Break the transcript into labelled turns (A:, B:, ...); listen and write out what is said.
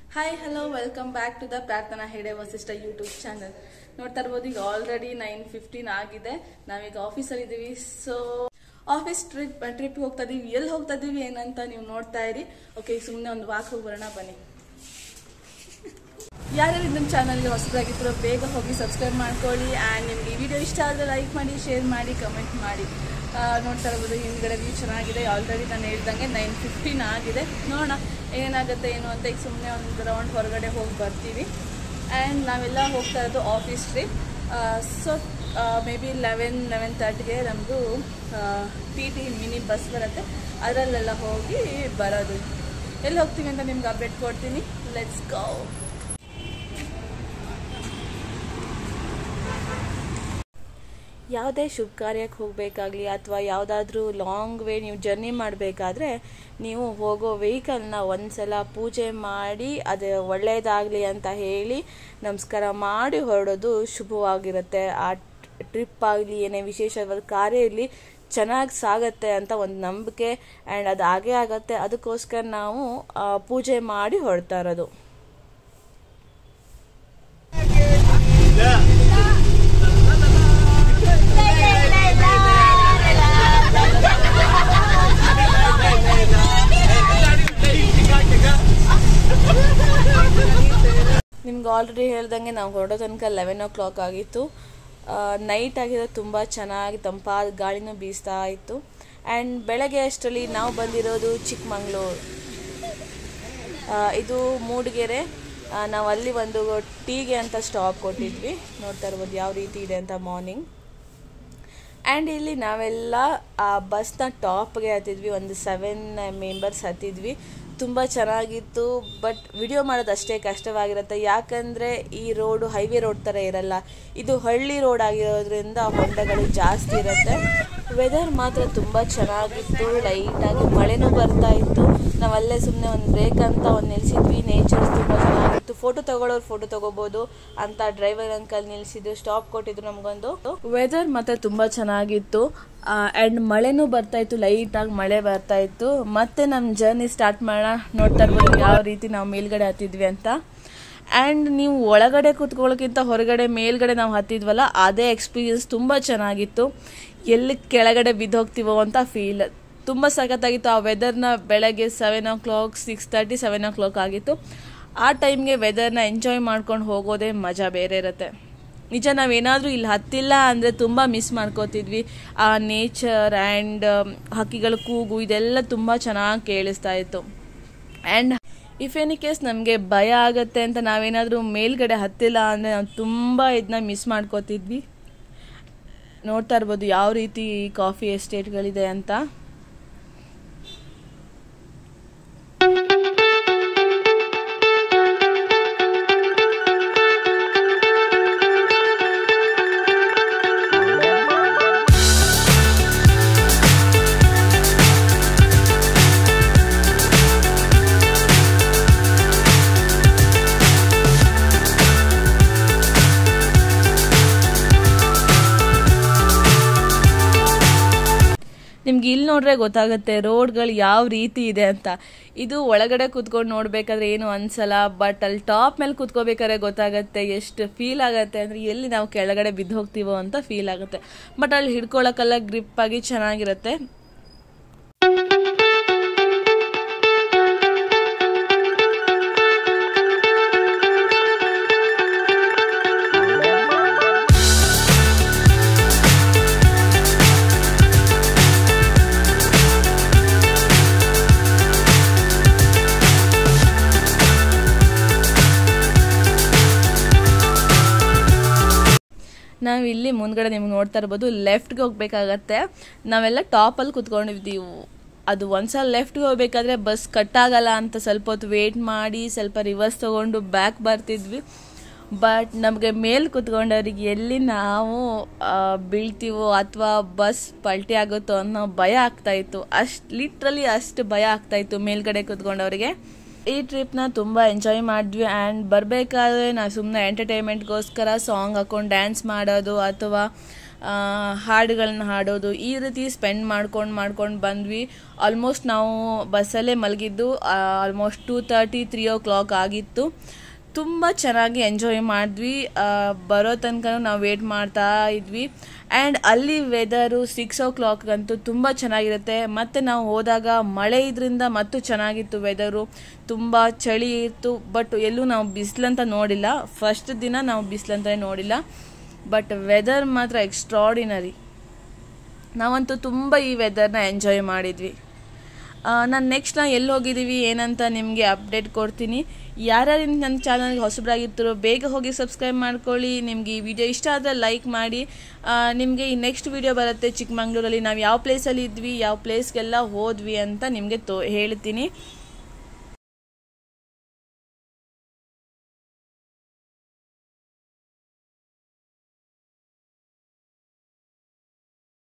A: Hi hello welcome back to the Prarthana Hede Vasishtha YouTube channel. ನೋಡ್ತಾ ಇರ್ಬೋದು, ಈಗ ಆಲ್ರೆಡಿ 9:15 ಆಗಿದೆ. ನಾವೀಗ ಆಫೀಸಲ್ಲಿ ಇದ್ದೀವಿ. ಸೊ ಆಫೀಸ್ ಟ್ರಿಪ್ ಹೋಗ್ತಾ ಇದೀವಿ. ಎಲ್ಲಿ ಹೋಗ್ತಾ ಇದೀವಿ ಏನಂತ ನೀವು ನೋಡ್ತಾ ಇರಿ. ಓಕೆ, ಸುಮ್ಮನೆ ಒಂದು ವಾಕ್ ಹೋಗಿ ಬರೋಣ ಬನ್ನಿ. ಯಾರ್ಯಾರು ನಮ್ಮ ಚಾನಲ್ಗೆ ಹೊಸದಾಗಿದ್ರು ಬೇಗ ಹೋಗಿ ಸಬ್ಸ್ಕ್ರೈಬ್ ಮಾಡ್ಕೊಳ್ಳಿ. ಆ್ಯಂಡ್ ನಿಮ್ಗೆ ಈ ವಿಡಿಯೋ ಇಷ್ಟ ಆದರೆ ಲೈಕ್ ಮಾಡಿ, ಶೇರ್ ಮಾಡಿ, ಕಮೆಂಟ್ ಮಾಡಿ. ನೋಡ್ತಾ ಇರ್ಬೋದು, ಹಿಂದ್ಗಡೆ ವ್ಯೂ ಚೆನ್ನಾಗಿದೆ. ಆಲ್ರೆಡಿ ನಾನು ಹೇಳ್ದಂಗೆ 9:15 ಆಗಿದೆ. ನೋಡೋಣ ಏನಾಗುತ್ತೆ ಏನು ಅಂತ. ಈಗ ಸುಮ್ಮನೆ ಒಂದು ರೌಂಡ್ ಹೊರಗಡೆ ಹೋಗಿ ಬರ್ತೀವಿ. ಆ್ಯಂಡ್ ನಾವೆಲ್ಲ ಹೋಗ್ತಾ ಇರೋದು office trip. So maybe 11:30ಗೆ ನಮ್ಮದು TT ಮಿನಿ ಬಸ್ ಬರುತ್ತೆ. ಅದರಲ್ಲೆಲ್ಲ ಹೋಗಿ ಬರೋದು. ಎಲ್ಲಿ ಹೋಗ್ತೀವಿ ಅಂತ ನಿಮ್ಗೆ ಅಪ್ಡೇಟ್ ಕೊಡ್ತೀನಿ. Let's go. ಯಾವುದೇ ಶುಭ ಕಾರ್ಯಕ್ಕೆ ಹೋಗಬೇಕಾಗಲಿ ಅಥವಾ ಯಾವುದಾದ್ರೂ ಲಾಂಗ್ ವೇ ನೀವು ಜರ್ನಿ ಮಾಡಬೇಕಾದ್ರೆ ನೀವು ಹೋಗೋ ವೆಹಿಕಲ್ನ ಒಂದ್ಸಲ ಪೂಜೆ ಮಾಡಿ ಅದು ಒಳ್ಳೆಯದಾಗಲಿ ಅಂತ ಹೇಳಿ ನಮಸ್ಕಾರ ಮಾಡಿ ಹೊರಡೋದು ಶುಭವಾಗಿರುತ್ತೆ. ಆ ಟ್ರಿಪ್ ಆಗಲಿ ಏನೇ ವಿಶೇಷವಾದ ಕಾರ್ಯ ಇರಲಿ ಚೆನ್ನಾಗಿ ಸಾಗತ್ತೆ ಅಂತ ಒಂದು ನಂಬಿಕೆ. ಆ್ಯಂಡ್ ಅದು ಹಾಗೇ ಆಗತ್ತೆ. ಅದಕ್ಕೋಸ್ಕರ ನಾವು ಪೂಜೆ ಮಾಡಿ ಹೊರಡ್ತಾ ಇರೋದು. ನಿಮ್ಗೆ ಆಲ್ರೆಡಿ ಹೇಳ್ದಂಗೆ ನಾವು ಹೊರಡೋ ತನಕ 11 o'clock ಆಗಿತ್ತು. ನೈಟ್ ಆಗಿದೆ, ತುಂಬ ಚೆನ್ನಾಗಿ ತಂಪಾದ ಗಾಳಿನೂ ಬೀಸ್ತಾ ಇತ್ತು. ಆ್ಯಂಡ್ ಬೆಳಗ್ಗೆ ಅಷ್ಟರಲ್ಲಿ ನಾವು ಬಂದಿರೋದು ಚಿಕ್ಕಮಂಗ್ಳೂರು. ಇದು ಮೂಡಿಗೆರೆ. ನಾವು ಅಲ್ಲಿ ಒಂದು ಟೀಗೆ ಅಂತ ಸ್ಟಾಪ್ ಕೊಟ್ಟಿದ್ವಿ. ನೋಡ್ತಾ ಇರ್ಬೋದು ಯಾವ ರೀತಿ ಇದೆ ಅಂತ ಮಾರ್ನಿಂಗ್. ಆ್ಯಂಡ್ ಇಲ್ಲಿ ನಾವೆಲ್ಲ ಆ ಬಸ್ನ ಟಾಪ್ಗೆ ಹತ್ತಿದ್ವಿ. ಒಂದು 7 ಮೆಂಬರ್ಸ್ ಹತ್ತಿದ್ವಿ. ತುಂಬ ಚೆನ್ನಾಗಿತ್ತು. ಬಟ್ ವಿಡಿಯೋ ಮಾಡೋದು ಅಷ್ಟೇ ಕಷ್ಟವಾಗಿರುತ್ತೆ. ಯಾಕಂದರೆ ಈ ರೋಡು ಹೈವೇ ರೋಡ್ ಥರ ಇರಲ್ಲ. ಇದು ಹಳ್ಳಿ ರೋಡ್ ಆಗಿರೋದ್ರಿಂದ ಹೊಂಡಗಳು ಜಾಸ್ತಿ ಇರುತ್ತೆ. ವೆದರ್ ಮಾತ್ರ ತುಂಬ ಚೆನ್ನಾಗಿತ್ತು. ಲೈಟಾಗಿ ಮಳೆನೂ ಬರ್ತಾ ಇತ್ತು. ನಾವಲ್ಲೇ ಸುಮ್ಮನೆ ಒಂದು ಬ್ರೇಕ್ ಅಂತ ಒಂದು ನಿಲ್ಲಿಸಿದ್ವಿ. ನೇಚರ್ಸ್ ತುಂಬ ಚೆನ್ನಾಗಿತ್ತು. ಫೋಟೋ ತೊಗೊಳ್ಳೋರು ಫೋಟೋ ತೊಗೋಬೋದು ಅಂತ ಡ್ರೈವರ್ ಅಂಕಲ್ ನಿಲ್ಲಿಸಿದ್ರು. ಸ್ಟಾಪ್ ಕೊಟ್ಟಿದ್ರು ನಮಗೊಂದು. ವೆದರ್ ಮಾತ್ರ ತುಂಬ ಚೆನ್ನಾಗಿತ್ತು. ಆ್ಯಂಡ್ ಮಳೆನೂ ಬರ್ತಾಯಿತ್ತು. ಲೈಟಾಗಿ ಮಳೆ ಬರ್ತಾಯಿತ್ತು. ಮತ್ತೆ ನಮ್ಮ ಜರ್ನಿ ಸ್ಟಾರ್ಟ್ ಮಾಡೋಣ. ನೋಡ್ತಾ ಇರ್ಬೋದು ಯಾವ ರೀತಿ ನಾವು ಮೇಲ್ಗಡೆ ಹತ್ತಿದ್ವಿ ಅಂತ. ಆ್ಯಂಡ್ ನೀವು ಒಳಗಡೆ ಕೂತ್ಕೊಳ್ಳೋಕ್ಕಿಂತ ಹೊರಗಡೆ ಮೇಲ್ಗಡೆ ನಾವು ಹತ್ತಿದ್ವಲ್ಲ, ಅದೇ ಎಕ್ಸ್ಪೀರಿಯನ್ಸ್ ತುಂಬ ಚೆನ್ನಾಗಿತ್ತು. ಎಲ್ಲಿ ಕೆಳಗಡೆ ಬಿದ್ದೋಗ್ತೀವೋ ಅಂತ ಫೀಲ್ ತುಂಬ ಸಖತ್ತಾಗಿತ್ತು. ಆ ವೆದರ್ನ ಬೆಳಗ್ಗೆ 7 o'clock 6:30 7 o'clock ಆಗಿತ್ತು. ಆ ಟೈಮ್ಗೆ ವೆದರ್ನ ಎಂಜಾಯ್ ಮಾಡ್ಕೊಂಡು ಹೋಗೋದೇ ಮಜಾ ಬೇರೆ ಇರುತ್ತೆ. ನಿಜ, ನಾವೇನಾದರೂ ಇಲ್ಲಿ ಹತ್ತಿಲ್ಲ ಅಂದರೆ ತುಂಬ ಮಿಸ್ ಮಾಡ್ಕೋತಿದ್ವಿ. ಆ ನೇಚರ್ ಆ್ಯಂಡ್ ಹಕ್ಕಿಗಳ ಕೂಗು ಇದೆಲ್ಲ ತುಂಬ ಚೆನ್ನಾಗಿ ಕೇಳಿಸ್ತಾ ಇತ್ತು. ಆ್ಯಂಡ್ ಇಫ್ ಎನಿ ಕೇಸ್ ನಮಗೆ ಭಯ ಆಗುತ್ತೆ ಅಂತ ನಾವೇನಾದರೂ ಮೇಲ್ಗಡೆ ಹತ್ತಿಲ್ಲ ಅಂದರೆ ನಾವು ತುಂಬ ಇದನ್ನ ಮಿಸ್ ಮಾಡ್ಕೋತಿದ್ವಿ. ನೋಡ್ತಾ ಇರ್ಬೋದು ಯಾವ ರೀತಿ ಕಾಫಿ ಎಸ್ಟೇಟ್ಗಳಿದೆ ಅಂತ. ನಿಮ್ಗೆ ಇಲ್ಲಿ ನೋಡ್ರೆ ಗೊತ್ತಾಗುತ್ತೆ ರೋಡ್ಗಳು ಯಾವ ರೀತಿ ಇದೆ ಅಂತ. ಇದು ಒಳಗಡೆ ಕೂತ್ಕೊಂಡು ನೋಡ್ಬೇಕಾದ್ರೆ ಏನು ಅನ್ಸಲ್ಲ. ಬಟ್ ಅಲ್ಲಿ ಟಾಪ್ ಮೇಲೆ ಕೂತ್ಕೋಬೇಕಾದ್ರೆ ಗೊತ್ತಾಗುತ್ತೆ ಎಷ್ಟು ಫೀಲ್ ಆಗುತ್ತೆ ಅಂದರೆ ಎಲ್ಲಿ ನಾವು ಕೆಳಗಡೆ ಬಿದ್ದು ಹೋಗ್ತೀವೋ ಅಂತ ಫೀಲ್ ಆಗುತ್ತೆ. ಬಟ್ ಅಲ್ಲಿ ಹಿಡ್ಕೊಳಕ್ಕೆಲ್ಲ ಗ್ರಿಪ್ ಆಗಿ ಚೆನ್ನಾಗಿರುತ್ತೆ. ನಾವು ಇಲ್ಲಿ ಮುಂದ್ಗಡೆ ನಿಮ್ಗೆ ನೋಡ್ತಾ ಇರ್ಬೋದು ಲೆಫ್ಟ್ಗೆ ಹೋಗ್ಬೇಕಾಗತ್ತೆ. ನಾವೆಲ್ಲ ಟಾಪಲ್ಲಿ ಕೂತ್ಕೊಂಡಿದ್ದೀವಿ. ಅದು ಒಂದ್ಸಲ ಲೆಫ್ಟ್ಗೆ ಹೋಗ್ಬೇಕಾದ್ರೆ ಬಸ್ ಕಟ್ ಆಗಲ್ಲ ಅಂತ ಸ್ವಲ್ಪ ಹೊತ್ತು ವೇಟ್ ಮಾಡಿ ಸ್ವಲ್ಪ ರಿವರ್ಸ್ ತೊಗೊಂಡು ಬ್ಯಾಕ್ ಬರ್ತಿದ್ವಿ. ಬಟ್ ನಮಗೆ ಮೇಲೆ ಕೂತ್ಕೊಂಡವ್ರಿಗೆ ಎಲ್ಲಿ ನಾವು ಬೀಳ್ತೀವೋ ಅಥವಾ ಬಸ್ ಪಲ್ಟಿ ಆಗುತ್ತೋ ಅನ್ನೋ ಭಯ ಆಗ್ತಾಯಿತ್ತು. ಲಿಟ್ರಲಿ ಅಷ್ಟು ಭಯ ಆಗ್ತಾಯಿತ್ತು ಮೇಲ್ಗಡೆ ಕೂತ್ಕೊಂಡವ್ರಿಗೆ. ಈ ಟ್ರಿಪ್ನ ತುಂಬ ಎಂಜಾಯ್ ಮಾಡಿದ್ವಿ. ಆ್ಯಂಡ್ ಬರಬೇಕಾದ್ರೆ ನಾವು ಸುಮ್ಮನೆ ಎಂಟರ್ಟೈನ್ಮೆಂಟ್ಗೋಸ್ಕರ ಸಾಂಗ್ ಹಾಕೊಂಡು ಡ್ಯಾನ್ಸ್ ಮಾಡೋದು ಅಥವಾ ಹಾಡುಗಳನ್ನ ಹಾಡೋದು ಈ ರೀತಿ ಸ್ಪೆಂಡ್ ಮಾಡ್ಕೊಂಡು ಬಂದ್ವಿ. ಆಲ್ಮೋಸ್ಟ್ ನಾವು ಬಸ್ಸಲ್ಲೇ ಮಲಗಿದ್ದು ಆಲ್ಮೋಸ್ಟ್ 2:30 3 o'clock ಆಗಿತ್ತು. ತುಂಬ ಚೆನ್ನಾಗಿ ಎಂಜಾಯ್ ಮಾಡಿದ್ವಿ. ಬರೋ ತನಕ ನಾವು ವೇಟ್ ಮಾಡ್ತಾ ಇದ್ವಿ. ಆ್ಯಂಡ್ ಅಲ್ಲಿ ವೆದರು 6 o'clock ಅಂತೂ ತುಂಬ ಚೆನ್ನಾಗಿರುತ್ತೆ. ಮತ್ತು ನಾವು ಹೋದಾಗ ಮಳೆ ಇದರಿಂದ ಮತ್ತು ಚೆನ್ನಾಗಿತ್ತು ವೆದರು. ತುಂಬ ಚಳಿ ಇತ್ತು. ಬಟ್ ಎಲ್ಲೂ ನಾವು ಬಿಸಿಲಂತ ನೋಡಿಲ್ಲ. ಫಸ್ಟ್ ದಿನ ನಾವು ಬಿಸಿಲಂತಲೇ ನೋಡಿಲ್ಲ. ಬಟ್ ವೆದರ್ ಮಾತ್ರ ಎಕ್ಸ್ಟ್ರಾಡಿನರಿ. ನಾವಂತೂ ತುಂಬ ಈ ವೆದರ್ನ ಎಂಜಾಯ್ ಮಾಡಿದ್ವಿ. ನಾನು ನೆಕ್ಸ್ಟ್ ಎಲ್ಲಿ ಹೋಗಿದ್ದೀವಿ ಏನಂತ ನಿಮಗೆ ಅಪ್ಡೇಟ್ ಕೊಡ್ತೀನಿ. ಯಾರ್ಯಾರು ನನ್ನ ಚಾನಲ್ಗೆ ಹೊಸಬರಾಗಿರ್ತಾರೋ ಬೇಗ ಹೋಗಿ ಸಬ್ಸ್ಕ್ರೈಬ್ ಮಾಡ್ಕೊಳ್ಳಿ. ನಿಮಗೆ ಈ ವಿಡಿಯೋ ಇಷ್ಟ ಆದರೆ ಲೈಕ್ ಮಾಡಿ. ನಿಮಗೆ ಈ ನೆಕ್ಸ್ಟ್ ವಿಡಿಯೋ ಬರುತ್ತೆ ಚಿಕ್ಕಮಂಗ್ಳೂರಲ್ಲಿ ನಾವು ಯಾವ ಪ್ಲೇಸಲ್ಲಿ ಇದ್ವಿ, ಯಾವ ಪ್ಲೇಸ್ಗೆಲ್ಲ ಹೋದ್ವಿ ಅಂತ ನಿಮಗೆ ಹೇಳ್ತೀನಿ.